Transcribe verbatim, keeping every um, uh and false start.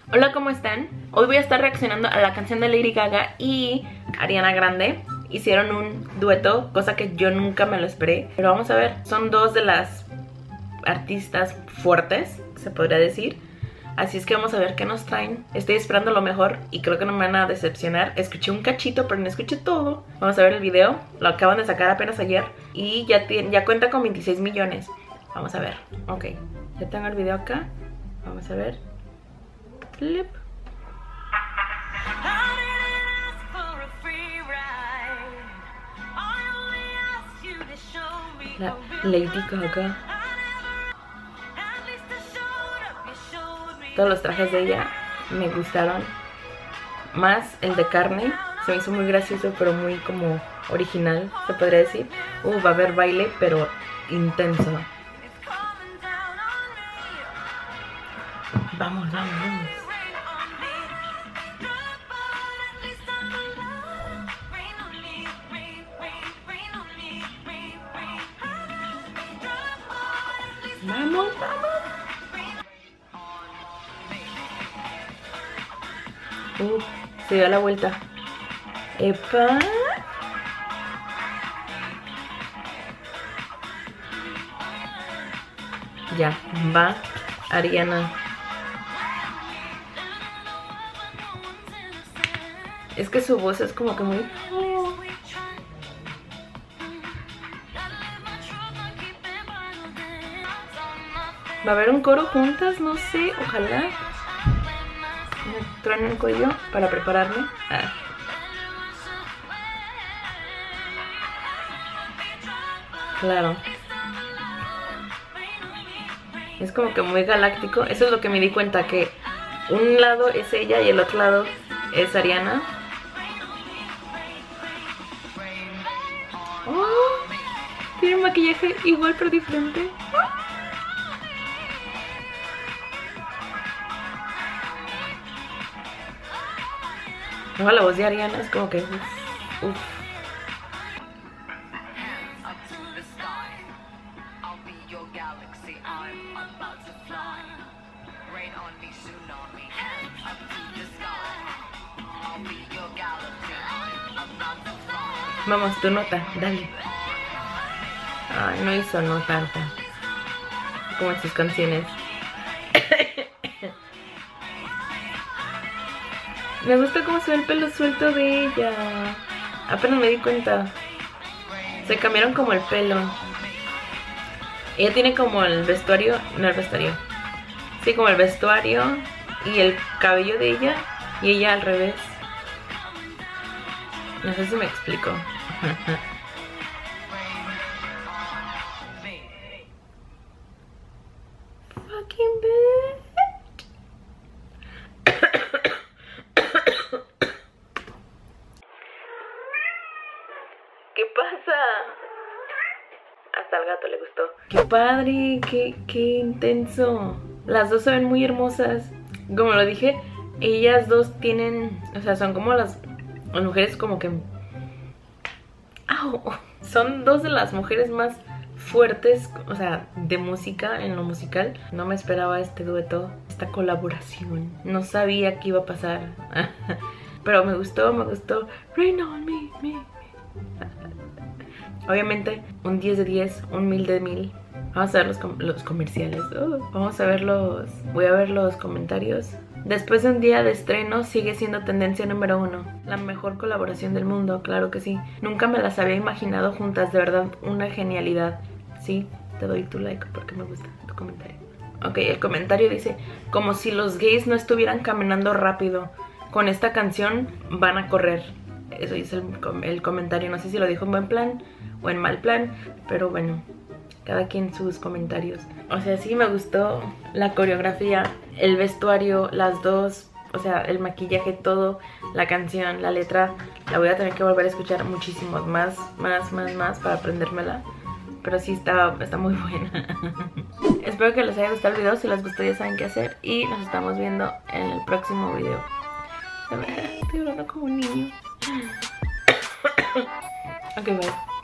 Hola, ¿cómo están? Hoy voy a estar reaccionando a la canción de Lady Gaga y Ariana Grande. Hicieron un dueto, cosa que yo nunca me lo esperé. Pero vamos a ver, son dos de las artistas fuertes, se podría decir. Así es que vamos a ver qué nos traen. Estoy esperando lo mejor y creo que no me van a decepcionar. Escuché un cachito, pero no escuché todo. Vamos a ver el video. Lo acaban de sacar apenas ayer y ya, tiene, ya cuenta con veintiséis millones. Vamos a ver. Ok, ya tengo el video acá. Vamos a ver. Clip. La Lady Gaga. Todos los trajes de ella me gustaron. Más el de carne. Se me hizo muy gracioso, pero muy como original, se podría decir. Uh, va a haber baile, pero intenso. Vamos, vamos, vamos. Vamos, vamos. Uh, se dio la vuelta. Epa. Ya, va Ariana. Es que su voz es como que muy... ¿Va a haber un coro juntas? No sé, ojalá. Me trueno el cuello para prepararme. Ah. Claro. Es como que muy galáctico. Eso es lo que me di cuenta, que un lado es ella y el otro lado es Ariana. Oh, tiene un maquillaje igual pero diferente. No, la voz de Ariana es como que uf, uf. Vamos, tu nota, dale. Ay, no hizo nota alta como en sus canciones. Me gusta cómo se ve el pelo suelto de ella. Apenas me di cuenta. Se cambiaron como el pelo. Ella tiene como el vestuario. No, el vestuario. Sí, como el vestuario y el cabello de ella. Y ella al revés. No sé si me explico. Fucking bitch. ¿Qué pasa? Hasta al gato le gustó. ¡Qué padre! ¡Qué, qué intenso! Las dos se ven muy hermosas. Como lo dije, ellas dos tienen... O sea, son como las, las mujeres como que... ¡Au! Son dos de las mujeres más fuertes, o sea, de música, en lo musical. No me esperaba este dueto, esta colaboración. No sabía qué iba a pasar. Pero me gustó, me gustó. Rain on me, me. Obviamente, un diez de diez, un mil de mil. Vamos a ver los, com los comerciales. Oh, vamos a ver los... Voy a ver los comentarios. Después de un día de estreno, sigue siendo tendencia número uno. La mejor colaboración del mundo, claro que sí. Nunca me las había imaginado juntas, de verdad, una genialidad. Sí, te doy tu like porque me gusta tu comentario. Ok, el comentario dice: como si los gays no estuvieran caminando rápido. Con esta canción van a correr. Eso dice el, el comentario. No sé si lo dijo en buen plan o en mal plan, pero bueno, cada quien sus comentarios. O sea, sí me gustó la coreografía, el vestuario, las dos, o sea, el maquillaje, todo, la canción, la letra. La voy a tener que volver a escuchar muchísimos más, más, más, más para aprendérmela. Pero sí está, está muy buena. Espero que les haya gustado el video. Si les gustó ya saben qué hacer. Y nos estamos viendo en el próximo video. Estoy hablando como un niño. Ok, bye.